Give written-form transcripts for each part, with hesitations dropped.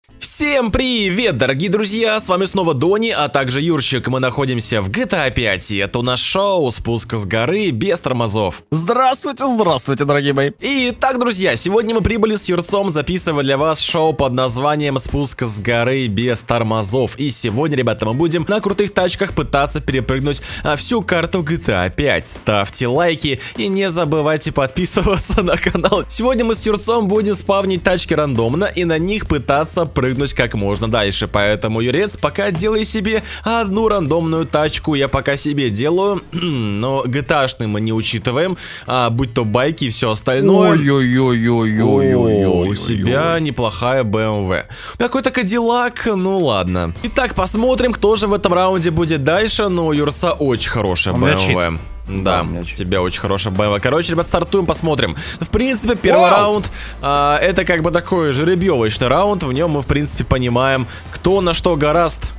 Всем привет, дорогие друзья, с вами снова Дони, а также Юрчик. Мы находимся в GTA 5, и это у нас шоу «Спуск с горы без тормозов». Здравствуйте, здравствуйте, дорогие мои. Итак, друзья, сегодня мы прибыли с Юрцом, записывая для вас шоу под названием «Спуск с горы без тормозов». И сегодня, ребята, мы будем на крутых тачках пытаться перепрыгнуть всю карту GTA 5. Ставьте лайки и не забывайте подписываться на канал. Сегодня мы с Юрцом будем спавнить тачки рандомно и на них пытаться прыгнуть как можно дальше, поэтому, Юрец, пока делай себе одну рандомную тачку, я пока себе делаю, но GTA-шный мы не учитываем, будь то байки и все остальное. Ой-ой-ой-ой-ой-ой-ой. У себя неплохая BMW. Какой-то Кадиллак, ну ладно. Итак, посмотрим, кто же в этом раунде будет дальше, но у Юрца очень хорошая BMW. Да, у тебя очень хорошая BMW. Короче, ребят, стартуем, посмотрим. В принципе, первый раунд это как бы такой жеребьевочный раунд. В нем мы, в принципе, понимаем, кто на что горазд.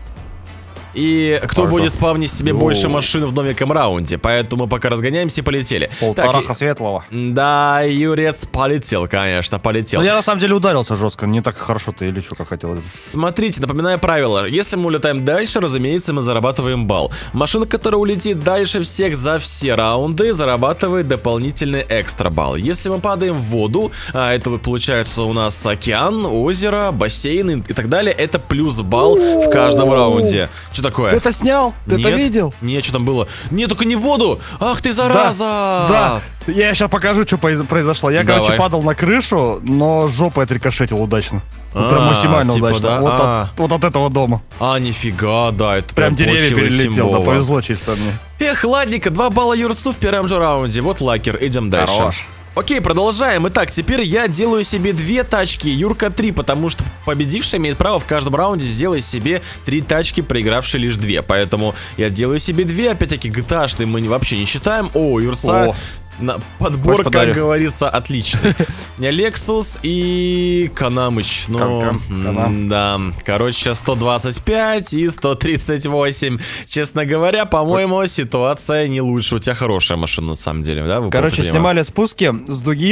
И кто будет спавнить себе больше машин в новеньком раунде. Поэтому пока разгоняемся и полетели. Полтораха светлого. Да, Юрец полетел, конечно, полетел. Но я на самом деле ударился жестко. Не так хорошо ты или что, как хотел. Смотрите, напоминаю правила. Если мы улетаем дальше, разумеется, мы зарабатываем балл. Машина, которая улетит дальше всех за все раунды, зарабатывает дополнительный экстра балл. Если мы падаем в воду, это получается у нас океан, озеро, бассейн и так далее, это плюс балл в каждом раунде. Что такое? Ты это снял? Ты это видел? Нет, что там было? Нет, только не в воду! Ах ты, зараза! Да. Я сейчас покажу, что произошло. Я, короче, падал на крышу, но жопой отрикошетил удачно. Прям максимально удачно. Да? Вот от этого дома. Нифига, да, это прям деревья перелетел, да, повезло чисто мне. Эх, ладненько, 2 балла Юрцу в первом же раунде. Вот лакер, идем дальше. Хорош. Окей, продолжаем. Итак, теперь я делаю себе 2 тачки, Юрка 3, потому что победивший имеет право в каждом раунде сделать себе 3 тачки, проигравший лишь 2. Поэтому я делаю себе 2, опять-таки GTA-шный мы вообще не считаем. О, Юрца... Подбор, как говорится, отличный. Lexus и Канамыч. Ну, да. Короче, сейчас 125 и 138. Честно говоря, по-моему, ситуация не лучше. У тебя хорошая машина, на самом деле, да? Короче, снимали спуски с дуги.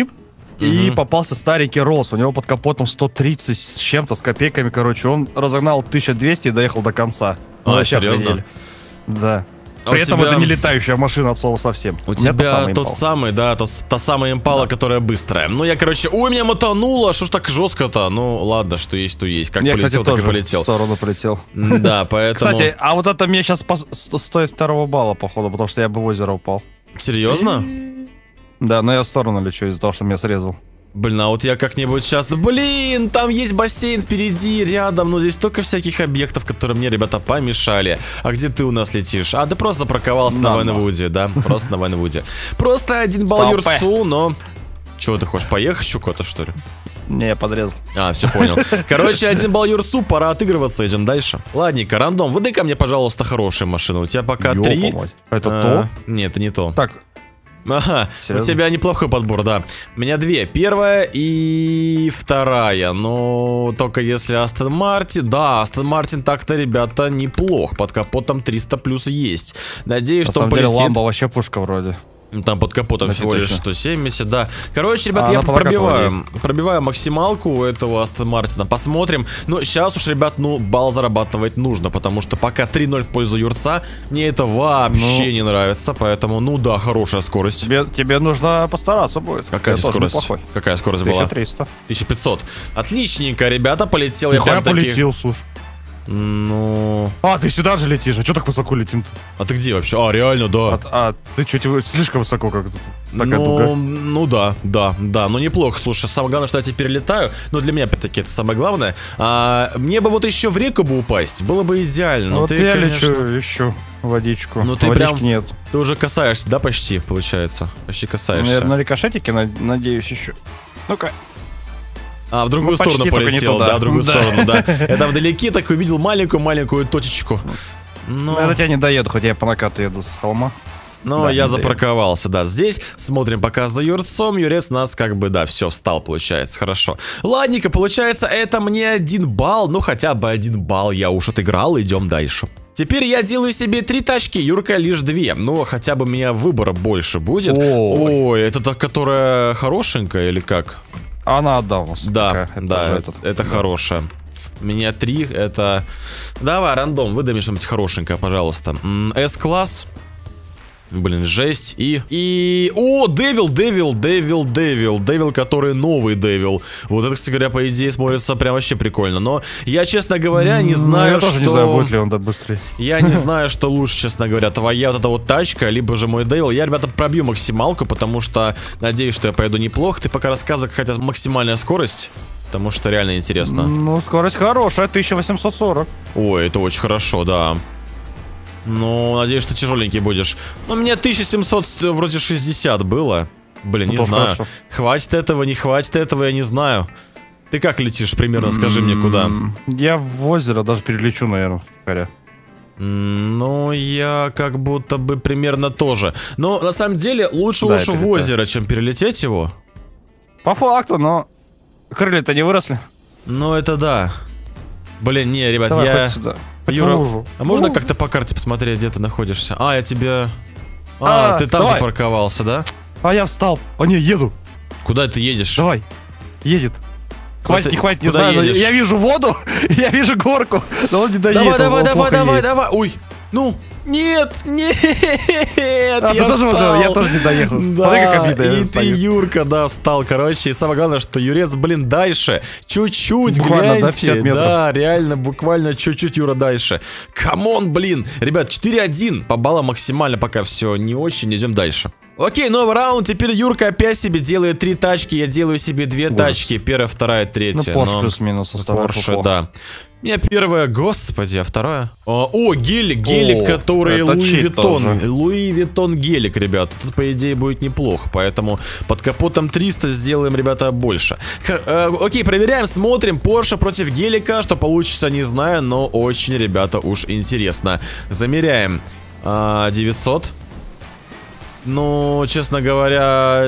И попался старенький Роллс. У него под капотом 130 с чем-то, с копейками, короче. Он разогнал 1200 и доехал до конца. Серьезно? Да. При этом это не летающая машина от слова совсем. У тебя тот самый, да, та самая импала, которая быстрая. Ну, я, короче, ой, меня мотануло, что ж так жестко-то? Ну, ладно, что есть, то есть. Как полетел, так и полетел. В сторону полетел. Да, поэтому... Кстати, а вот это мне сейчас стоит 2 балла, походу, потому что я бы в озеро упал. Серьезно? Да, но я в сторону лечу из-за того, что меня срезал. Блин, а вот я как-нибудь сейчас... Блин, там есть бассейн впереди, рядом. Но здесь столько всяких объектов, которые мне, ребята, помешали. А где ты у нас летишь? Да просто запарковался на Вайнвуде, да? Просто на Вайнвуде. Просто 1 балл Юрцу, но... Чего ты хочешь, поехать еще куда-то, что ли? Не, я подрезал. Все понял. Короче, 1 балл Юрцу, пора отыгрываться, идем дальше. Ладненько, рандом, выдай ко мне, пожалуйста, хорошая машина. У тебя пока 3. Это то? Нет, это не то. Так. Ага, серьезно? У тебя неплохой подбор, да. У меня 2, первая и вторая. Но только если Астон Мартин. Да, Астон Мартин так-то, ребята, неплох. Под капотом 300 плюс есть. Надеюсь, что он полетит. Ламба вообще пушка вроде. Там под капотом всего лишь 170, да. Короче, ребят, я пробиваю максималку у этого Астон Мартина. Посмотрим. Но сейчас уж, ребят, ну, балл зарабатывать нужно, потому что пока 3-0 в пользу Юрца, мне это вообще не нравится. Поэтому, ну да, хорошая скорость. Тебе нужно постараться будет. Какая скорость? Какая скорость была? 1300. 1500. Отличненько, ребята, полетел я прям таки. Полетел, слушай. Ну... ты сюда же летишь, а что так высоко летим-то? А ты где вообще? Реально, да. Ты что, слишком высоко как-то? Ну да, ну неплохо, слушай, самое главное, что я теперь летаю, но для меня, опять-таки, это самое главное. Мне бы вот еще в реку бы упасть, было бы идеально. Вот я лечу, ищу водичку. Ну ты прям, нет. Ты уже касаешься, да, почти, получается? Почти касаешься. Я на рикошетике, надеюсь, еще. Ну-ка. В другую сторону полетел, да, в другую сторону, да. Я там вдалеке так увидел маленькую точечку. Но я до тебя не доеду, хотя я по накату еду с холма. Но я запарковался, да. Здесь смотрим пока за Юрцом. Юрец у нас как бы, да, все, встал, получается, хорошо. Ладненько, получается, это мне 1 балл. Ну, хотя бы 1 балл я уж отыграл, идем дальше. Теперь я делаю себе 3 тачки, Юрка лишь 2. Ну, хотя бы у меня выбора больше будет. Ой, это та, которая хорошенькая или как? Она отдалась. Да, это хорошая. У меня 3, это... Давай, рандом, выдай мне что-нибудь хорошенькое, пожалуйста. С-класс. Блин, жесть. И... О, Девил, который новый Девил. Вот это, кстати говоря, по идее смотрится прям вообще прикольно. Но я, честно говоря, не знаю, я тоже не знаю, будет ли он так быстрее. Я не знаю, что лучше, честно говоря. Твоя вот эта вот тачка, либо же мой Девил. Я, ребята, пробью максималку, потому что надеюсь, что я поеду неплохо. Ты пока рассказывай, какая максимальная скорость. Потому что реально интересно. Ну, скорость хорошая, 1840. Ой, это очень хорошо, да. Ну, надеюсь, что тяжеленький будешь. Но у меня 1700 вроде 60 было. Блин, не знаю. Хорошо. Хватит этого, не хватит этого, я не знаю. Ты как летишь примерно, скажи мне, куда? Я в озеро даже перелечу, наверное, втихаря. Ну, я как будто бы примерно тоже. Но на самом деле лучше уж в озеро, чем перелететь его. По факту, но крылья-то не выросли. Ну, это да. Блин, не, ребят, давай, я... Сюда. Юра, а можно как-то по карте посмотреть, где ты находишься? А, я тебе... ты там запарковался, да? А я встал. Не, еду. Куда ты едешь? Давай. Едет. Хватит, не хватит, не знаю. Я вижу воду, я вижу горку, но он не доедет. Давай. Ой, ну... Нет! Я тоже не доехал. Да, и ты, Юрка, да, встал, короче. И самое главное, что Юрец, блин, дальше. Чуть-чуть, гляньте. Да, реально, буквально чуть-чуть, Юра, дальше. Камон, блин. Ребят, 4-1. По баллам максимально пока все не очень. Идем дальше. Окей, новый раунд. Теперь Юрка опять себе делает 3 тачки. Я делаю себе 2 тачки. Первая, вторая, третья. Ну, Porsche плюс-минус. Porsche, да. У меня первая, господи, а вторая? О, гелик, который Луи Виттон гелик, ребят. Тут, по идее, будет неплохо. Поэтому под капотом 300 сделаем, ребята, больше. Окей, проверяем, смотрим. Porsche против гелика. Что получится, не знаю, но очень, ребята, уж интересно. Замеряем. 900. Ну, честно говоря,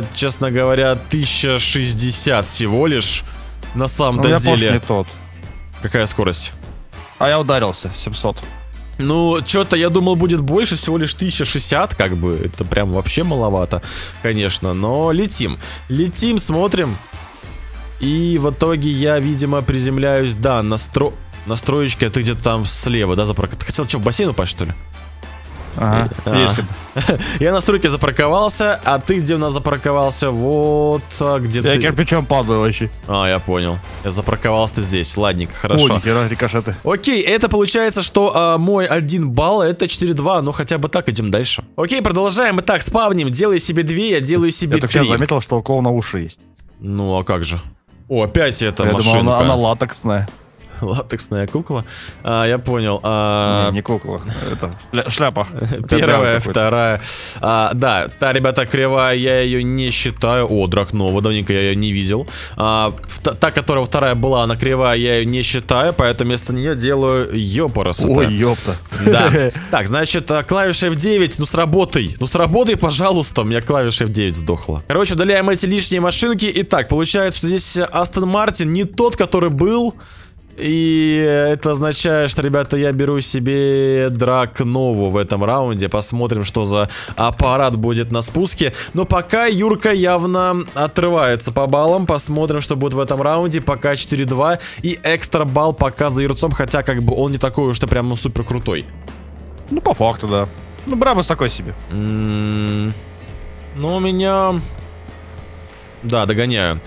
1060 всего лишь. На самом-то деле. Не тот. Какая скорость? А я ударился, 700. Ну, что-то я думал будет больше, всего лишь 1060, как бы. Это прям вообще маловато, конечно. Но летим. Летим, смотрим. И в итоге я, видимо, приземляюсь, да, настроечки, а ты где-то там слева, да, Ты хотел что, в бассейн упасть, что ли? Ага, я на стройке запарковался, а ты где у нас запарковался? Вот где ты. Я кирпичом падаю вообще. Я понял. Я запарковался здесь. Ладненько, хорошо. Ой, нихера, рикошеты. Окей, это получается, что мой 1 балл это 4-2. Ну хотя бы так, идем дальше. Окей, продолжаем. Итак, спавним. Делай себе 2, я делаю себе 3. Я так сейчас заметил, что у клоуна уши есть. Ну а как же? О, опять эта машинка. Я думал, она латексная. Латексная кукла. Я понял. Не кукла, это шляпа. Первая, вторая. Да, та, ребята, кривая, я ее не считаю. О, Дракнова, давненько я ее не видел. Та, которая вторая была, она кривая, я ее не считаю, поэтому вместо нее делаю ёпорос. Ой, ёпта. Да. Так, значит, клавиша F9, ну сработай, пожалуйста. У меня клавиша F9 сдохла. Короче, удаляем эти лишние машинки. Итак, получается, что здесь Астон Мартин не тот, который был. И это означает, что, ребята, я беру себе Дракнову в этом раунде. Посмотрим, что за аппарат будет на спуске. Но пока Юрка явно отрывается по баллам. Посмотрим, что будет в этом раунде. Пока 4-2. И экстра балл пока за Юрцом. Хотя, как бы, он не такой уж что прям супер крутой. Ну, по факту, да. Ну, Брабус такой себе. Ну, у меня... Да, догоняю.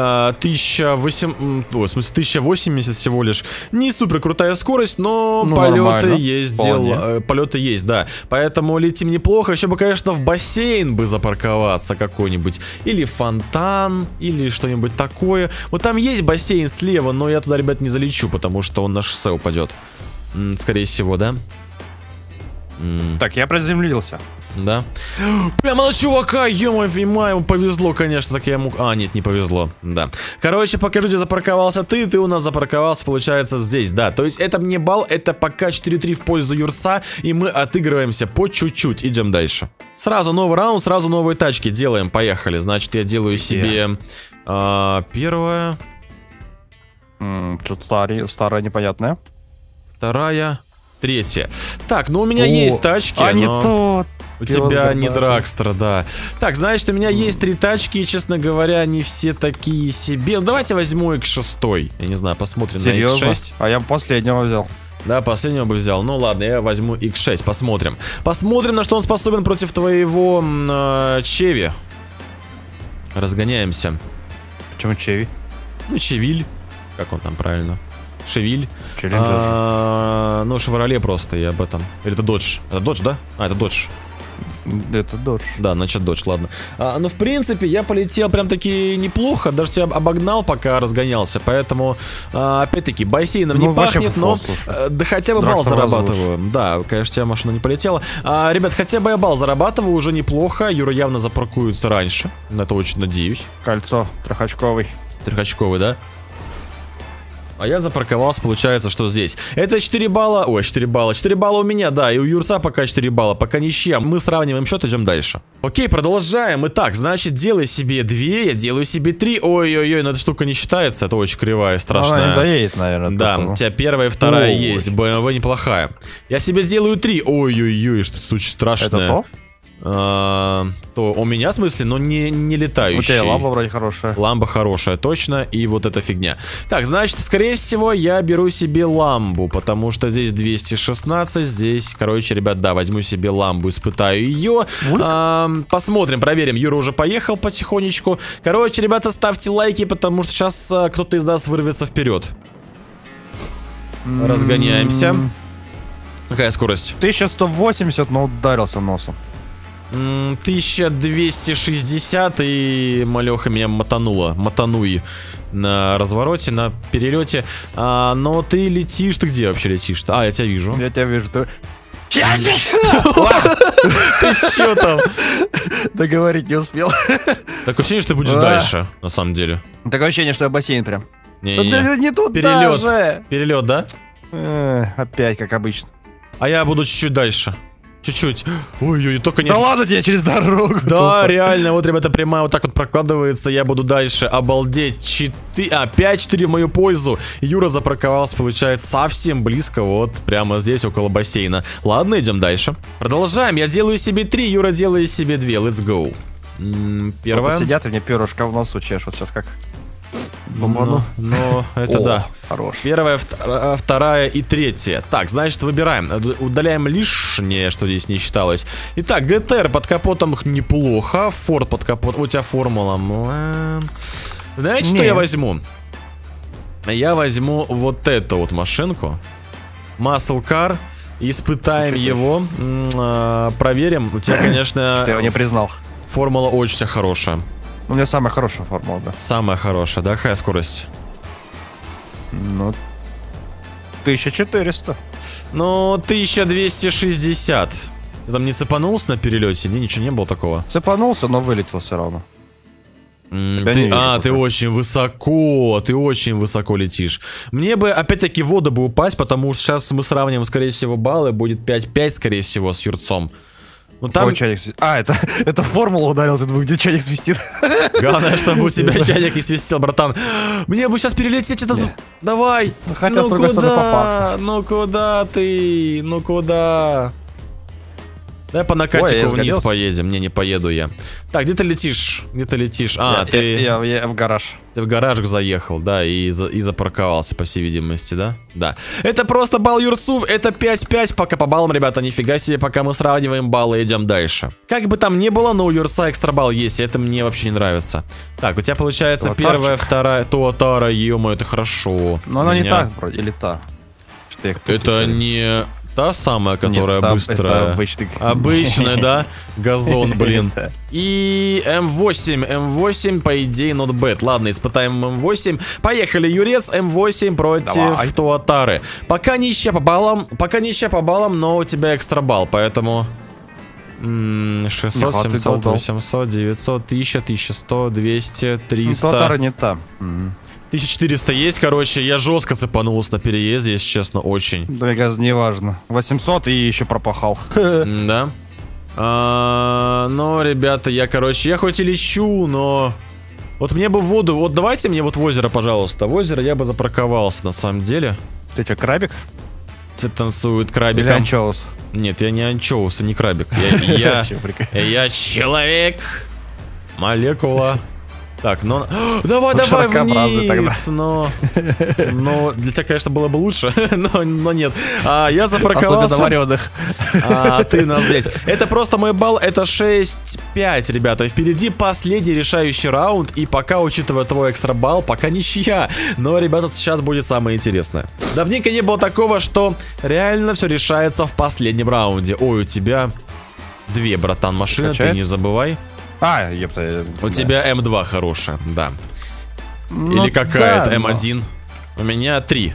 1080 всего лишь. Не супер крутая скорость, но полеты есть, да. Поэтому летим неплохо. Еще бы, конечно, в бассейн бы запарковаться какой-нибудь. Или фонтан, или что-нибудь такое. Вот там есть бассейн слева, но я туда, ребят, не залечу, потому что он на шоссе упадет. Скорее всего, да? Так, я приземлился. Да. Прямо на чувака, ё-моё, ему повезло, конечно, так я ему... нет, не повезло, да. Короче, покажу, где запарковался ты у нас запарковался, получается, здесь, да. То есть это мне балл, это пока 4-3 в пользу Юрца, и мы отыгрываемся по чуть-чуть, идем дальше. Сразу новый раунд, сразу новые тачки делаем, поехали. Значит, я делаю себе первая. Что-то старая, непонятная. Вторая. Третья. Так, ну у меня есть тачки, не тот. У тебя не Драгстер, да. Так, значит, у меня есть 3 тачки, и, честно говоря, они все такие себе. Ну, давайте возьму X6. Я не знаю, посмотрим. Серьезно? На X6. А я последнего взял. Да, последнего бы взял. Ну ладно, я возьму X6, посмотрим. Посмотрим, на что он способен против твоего Чеви. Разгоняемся. Почему Чеви? Ну, Чевиль. Как он там правильно? Шевиль. Ну, Шевроле просто, я об этом. Или это Додж? Это Додж, да? А, это Додж. Это Додж. Да, значит Додж, ладно. Ну, в принципе, я полетел прям таки неплохо. Даже тебя обогнал, пока разгонялся. Поэтому, опять-таки, бассейном не пахнет, но да хотя бы балл зарабатываю. Да, конечно, у тебя машина не полетела. Ребят, хотя бы я балл зарабатываю уже неплохо. Юра явно запаркуется раньше. На это очень надеюсь. Кольцо, трехочковый. Трехочковый, да? А я запарковался, получается, что здесь. Это 4 балла. Ой, 4 балла. 4 балла у меня, да. И у Юрца пока 4 балла. Пока ничья. Мы сравниваем счет, идем дальше. Окей, продолжаем. Итак, значит, делай себе 2, я делаю себе 3. Ой-ой-ой, но эта штука не считается. Это очень кривая, страшная. Она не доедет, наверное. Да, у тебя первая и вторая есть. BMW неплохая. Я себе делаю 3. Ой-ой-ой, что случай страшное. Это то? То у меня, в смысле, но не летающий. У тебя ламба вроде хорошая. Ламба хорошая, точно. И вот эта фигня. Так, значит, скорее всего, я беру себе ламбу, потому что здесь 216. Здесь, короче, ребят, да, возьму себе ламбу, испытаю ее. Посмотрим, проверим. Юра уже поехал потихонечку. Короче, ребята, ставьте лайки, потому что сейчас кто-то из нас вырвется вперед. Разгоняемся. Какая скорость? 1180, но ударился носом. 1260, и малеха меня мотануй на развороте, на перелете. Но ты летишь, ты где вообще летишь? А, я тебя вижу. Я тебя вижу, ты... Ты что там? Договорить не успел. Такое ощущение, что ты будешь дальше, на самом деле. Такое ощущение, что я бассейн прям. Не туда перелет. Перелет, да? Опять, как обычно. А я буду чуть-чуть дальше. Чуть-чуть. Ой-ой, только не... Да ладно тебе через дорогу. Да, реально, вот, ребята, прямая вот так вот прокладывается. Я буду дальше. Обалдеть. 5-4 в мою пользу. Юра запарковался, получается, совсем близко. Вот, прямо здесь, около бассейна. Ладно, идем дальше. Продолжаем. Я делаю себе 3, Юра делает себе 2. Let's go. Первая. Вот сидят и мне перышко в носу чешут. Сейчас как... Ну, это да. Хорош. Первая, вторая и третья. Так, значит, выбираем. Удаляем лишнее, что здесь не считалось. Итак, ГТР под капотом неплохо. Форд под капотом. У тебя формула. Знаете, что я возьму? Я возьму вот эту вот машинку. Muscle Car. Испытаем его. Проверим. У тебя, конечно... Ты его не признал. Формула очень хорошая. У меня самая хорошая формула, да. Самая хорошая, да? Какая скорость? Ну, 1400. Ну, 1260. Ты там не цепанулся на перелете? Ничего не было такого. Цепанулся, но вылетел все равно. Ты очень высоко летишь. Мне бы, опять-таки, в воду бы упасть, потому что сейчас мы сравним, скорее всего, баллы. Будет 5-5, скорее всего, с Юрцом. Ну там... это формула ударился, думаю, где чайник свистит. Главное, чтобы у тебя чайник не свистел, братан. Мне бы сейчас перелететь этот... Давай! Хотя, с другой стороны, по факту. Ну куда ты? Ну куда? Давай по накатику вниз поедем. Не поеду я. Так, где ты летишь? Где ты летишь? Я в гараж. Ты в гараж заехал, да, и запарковался, по всей видимости, да? Да. Это просто балл Юрцу, это 5-5 пока по баллам, ребята, нифига себе, пока мы сравниваем баллы, идем дальше. Как бы там ни было, но у Юрца экстра балл есть, и это мне вообще не нравится. Так, у тебя получается первая, вторая, Туатара, ё-моё, это хорошо. Но она не так, вроде, или та. Это не... Та самая, которая быстрая. Обычная, да? Газон, блин. И М8. М8, по идее, not bad. Ладно, испытаем М8. Поехали, Юрец. М8 против Туатары. Пока ничья по баллам, но у тебя экстра балл, поэтому... 600, 700, 800, 900, 1000, 1100, 200, 300. Туатара не та. 1400 есть, короче, я жестко цепанулся на переезде, если честно, очень. Да, мне кажется, не важно. 800 и еще пропахал. Да. Но, ребята, я хоть и лечу, но... Вот мне бы в воду, вот давайте мне вот в озеро, пожалуйста. В озеро я бы запарковался, на самом деле. Ты что, крабик? Танцует крабиком. Или анчоус? Нет, я не анчоус и не крабик. Я человек. Молекула. Так, ну... Давай вниз! Но для тебя, конечно, было бы лучше, но нет. Я запарковался. А ты нас здесь. Это просто мой балл, это 6-5, ребята. Впереди последний решающий раунд. И пока, учитывая твой экстра балл, пока ничья. Но, ребята, сейчас будет самое интересное. Давненько не было такого, что реально все решается в последнем раунде. Ой, у тебя 2, братан, машины, ты не забывай. Епта. У тебя М2 хорошая, да. Или какая-то М1. У меня 3.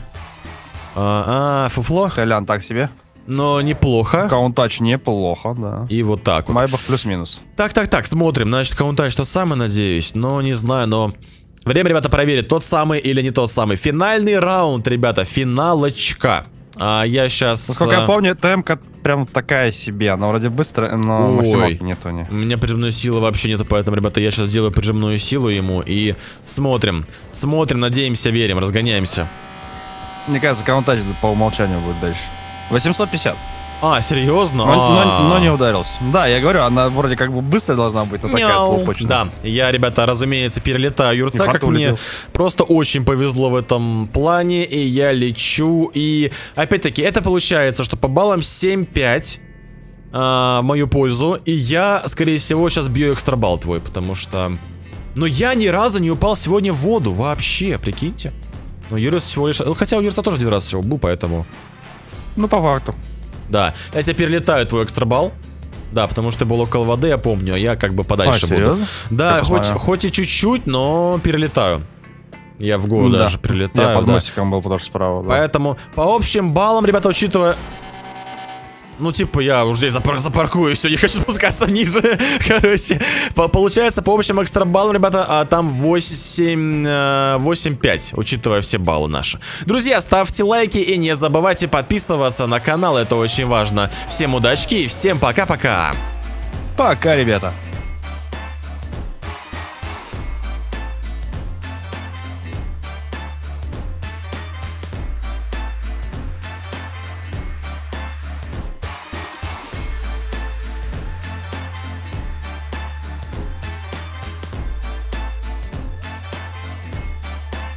Фуфло? Колян, так себе. Но неплохо. Каунтач неплохо, да. И вот так вот. Майбах плюс-минус. Так, смотрим. Значит, Каунтач тот самый, надеюсь. Но не знаю, но... Время, ребята, проверить, тот самый или не тот самый. Финальный раунд, ребята, финалочка. Я сейчас... Насколько я помню, ТМ-ка прям такая себе. Она вроде быстрая, но максималки нету. У меня прижимной силы вообще нету, поэтому, ребята, я сейчас сделаю прижимную силу ему и смотрим. Смотрим, надеемся, верим, разгоняемся. Мне кажется, Каунтач по умолчанию будет дальше. 850. Серьезно? Но не ударился. Да, я говорю, она вроде как бы быстрая должна быть, но такая слопочная. Да, я, ребята, разумеется, перелетаю Юрца, как мне просто очень повезло в этом плане, и я лечу, и опять-таки, это получается, что по баллам 7-5 в мою пользу, и я, скорее всего, сейчас бью экстрабалл твой, потому что... Но я ни разу не упал сегодня в воду, вообще, прикиньте. Но Юрец всего лишь... Хотя у Юрца тоже один раз всего был, поэтому... Ну, по факту. Да, я тебя перелетаю твой экстрабалл. Да, потому что ты был около воды, я помню, а я как бы подальше буду. Серьезно? Да, хоть и чуть-чуть, но перелетаю. Я в голову даже перелетаю. Я под мостиком был, потому что справа. Да. Поэтому по общим баллам, ребята, учитывая... Ну, типа, я уже здесь запаркуюсь, все, не хочу спускаться ниже. Короче, получается, по общим экстра баллам, ребята, там 8-5, учитывая все баллы наши. Друзья, ставьте лайки и не забывайте подписываться на канал, это очень важно. Всем удачки и всем пока-пока. Пока, ребята.